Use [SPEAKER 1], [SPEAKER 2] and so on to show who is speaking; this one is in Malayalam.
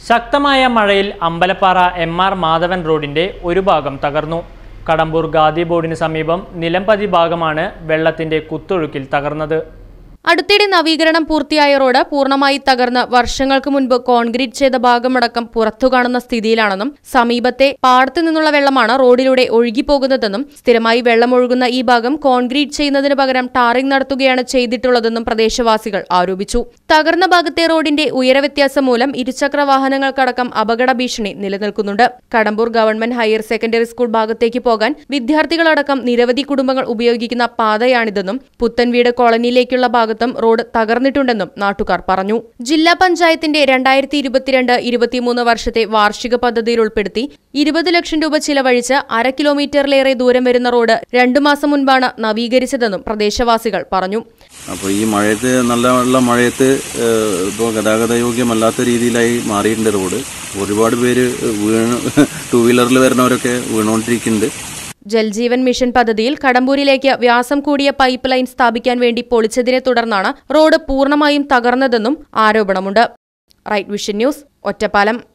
[SPEAKER 1] ശക്തമായ മഴയിൽ അമ്പലപ്പാറ എം.ആർ. മാധവൻ റോഡിന്റെ ഒരു ഭാഗം തകർന്നു. കടമ്പൂർ ഖാദി ബോർഡിന് സമീപം നിലംപതി ഭാഗമാണ് വെള്ളത്തിന്റെ കുത്തൊഴുക്കിൽ തകർന്നത്.
[SPEAKER 2] അടുത്തിടെ നവീകരണം പൂർത്തിയായ റോഡ് പൂർണ്ണമായി തകർന്ന് വർഷങ്ങൾക്ക് മുൻപ് കോൺക്രീറ്റ് ചെയ്ത ഭാഗമടക്കം പുറത്തു കാണുന്ന സ്ഥിതിയിലാണെന്നും സമീപത്തെ പാടത്തു നിന്നുള്ള വെള്ളമാണ് റോഡിലൂടെ ഒഴുകിപ്പോകുന്നതെന്നും സ്ഥിരമായി വെള്ളമൊഴുകുന്ന ഈ ഭാഗം കോൺക്രീറ്റ് ചെയ്യുന്നതിന് പകരം ടാറിംഗ് നടത്തുകയാണ് ചെയ്തിട്ടുള്ളതെന്നും പ്രദേശവാസികൾ ആരോപിച്ചു. തകർന്ന ഭാഗത്തെ റോഡിന്റെ ഉയരവ്യത്യാസം മൂലം ഇരുചക്ര വാഹനങ്ങൾക്കടക്കം അപകട ഭീഷണി നിലനിൽക്കുന്നുണ്ട്. Kadambur government higher secondary school ഭാഗത്തേക്ക് പോകാൻ വിദ്യാർത്ഥികളടക്കം നിരവധി കുടുംബങ്ങൾ ഉപയോഗിക്കുന്ന പാതയാണിതെന്നും പുത്തൻവീട് കോളനിയിലേക്കുള്ള ഭാഗത്തും റോഡ് തകർന്നിട്ടുണ്ടെന്നും നാട്ടുകാർ പറഞ്ഞു. ജില്ലാ പഞ്ചായത്തിന്റെ 2022-23 വർഷത്തെ വാർഷിക പദ്ധതിയിൽ ഉൾപ്പെടുത്തി 20 ലക്ഷം രൂപ ചിലവഴിച്ച് 1/2 കിലോമീറ്ററിലേറെ ദൂരം വരുന്ന റോഡ് 2 മാസം മുൻപാണ് നവീകരിച്ചതെന്നും പ്രദേശവാസികൾ പറഞ്ഞു.
[SPEAKER 3] അപ്പോൾ ഈ മഴയത്ത് നല്ല മഴയത്ത് ഇപ്പോൾ ഗതാഗത യോഗ്യമല്ലാത്ത രീതിയിലായി മാറിയിട്ടുണ്ട് റോഡ്. ഒരുപാട് പേര് ടൂ വീലറിൽ വരുന്നവരൊക്കെ വീണുകൊണ്ടിരിക്കുന്നുണ്ട്.
[SPEAKER 2] ജൽജീവൻ മിഷൻ പദ്ധതിയിൽ കടമ്പൂരിലേക്ക് വ്യാസം കൂടിയ പൈപ്പ് ലൈൻ സ്ഥാപിക്കാൻ വേണ്ടി പൊളിച്ചതിനെ തുടർന്നാണ് റോഡ് പൂർണ്ണമായും തകർന്നതെന്നും ആരോപണമുണ്ട്. Right vision news, Ottapalam.